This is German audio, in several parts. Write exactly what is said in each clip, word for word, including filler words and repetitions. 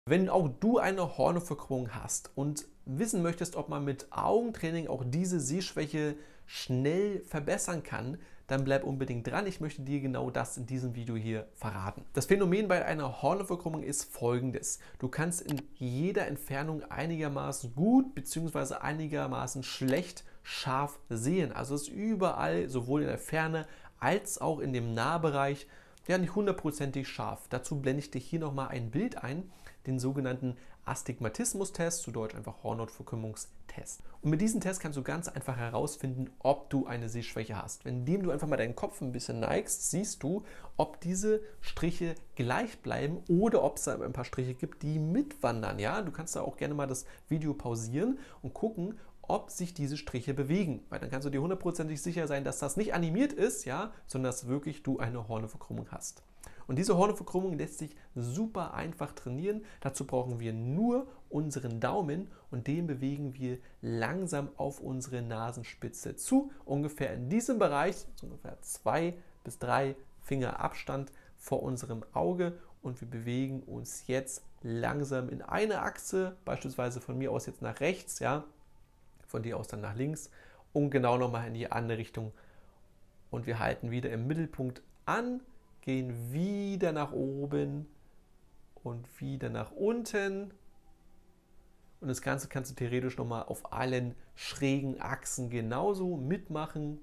Wenn auch du eine Hornhautverkrümmung hast und wissen möchtest, ob man mit Augentraining auch diese Sehschwäche schnell verbessern kann, dann bleib unbedingt dran. Ich möchte dir genau das in diesem Video hier verraten. Das Phänomen bei einer Hornhautverkrümmung ist folgendes. Du kannst in jeder Entfernung einigermaßen gut bzw. einigermaßen schlecht scharf sehen. Also es ist überall, sowohl in der Ferne als auch in dem Nahbereich, ja, nicht hundertprozentig scharf. Dazu blende ich dir hier nochmal ein Bild ein, den sogenannten Astigmatismus-Test, zu Deutsch einfach Hornhautverkrümmungstest. Und mit diesem Test kannst du ganz einfach herausfinden, ob du eine Sehschwäche hast. Indem du einfach mal deinen Kopf ein bisschen neigst, siehst du, ob diese Striche gleich bleiben oder ob es da ein paar Striche gibt, die mitwandern. Ja? Du kannst da auch gerne mal das Video pausieren und gucken, ob sich diese Striche bewegen. Weil dann kannst du dir hundertprozentig sicher sein, dass das nicht animiert ist, ja, sondern dass wirklich du eine Hornhautverkrümmung hast. Und diese Hornhautverkrümmung lässt sich super einfach trainieren. Dazu brauchen wir nur unseren Daumen und den bewegen wir langsam auf unsere Nasenspitze zu. Ungefähr in diesem Bereich, so ungefähr zwei bis drei Finger Abstand vor unserem Auge. Und wir bewegen uns jetzt langsam in eine Achse, beispielsweise von mir aus jetzt nach rechts, ja, von dir aus dann nach links und genau nochmal in die andere Richtung. Und wir halten wieder im Mittelpunkt an, gehen wieder nach oben und wieder nach unten. Und das Ganze kannst du theoretisch nochmal auf allen schrägen Achsen genauso mitmachen.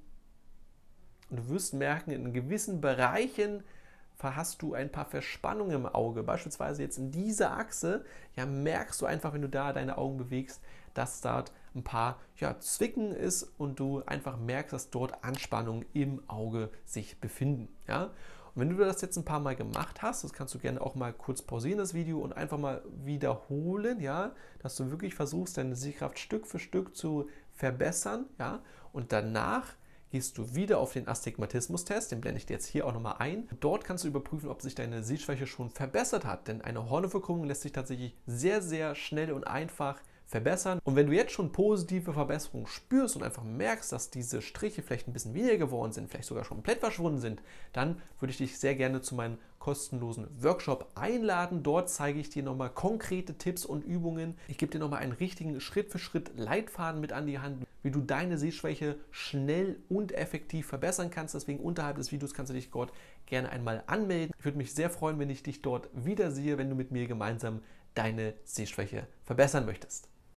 Und du wirst merken, in gewissen Bereichen hast du ein paar Verspannungen im Auge. Beispielsweise jetzt in dieser Achse, ja, merkst du einfach, wenn du da deine Augen bewegst, dass dort ein paar ja, Zwicken ist und du einfach merkst, dass dort Anspannungen im Auge sich befinden. Ja? Und wenn du das jetzt ein paar Mal gemacht hast, das kannst du gerne auch mal kurz pausieren, das Video, und einfach mal wiederholen, ja, dass du wirklich versuchst, deine Sehkraft Stück für Stück zu verbessern, ja, und danach gehst du wieder auf den Astigmatismus-Test, den blende ich dir jetzt hier auch nochmal ein. Dort kannst du überprüfen, ob sich deine Sehschwäche schon verbessert hat, denn eine Hornhautverkrümmung lässt sich tatsächlich sehr, sehr schnell und einfach verbessern. Und wenn du jetzt schon positive Verbesserungen spürst und einfach merkst, dass diese Striche vielleicht ein bisschen weniger geworden sind, vielleicht sogar schon komplett verschwunden sind, dann würde ich dich sehr gerne zu meinem kostenlosen Workshop einladen. Dort zeige ich dir nochmal konkrete Tipps und Übungen. Ich gebe dir nochmal einen richtigen Schritt-für-Schritt-Leitfaden mit an die Hand, wie du deine Sehschwäche schnell und effektiv verbessern kannst. Deswegen unterhalb des Videos kannst du dich dort gerne einmal anmelden. Ich würde mich sehr freuen, wenn ich dich dort wiedersehe, wenn du mit mir gemeinsam deine Sehschwäche verbessern möchtest.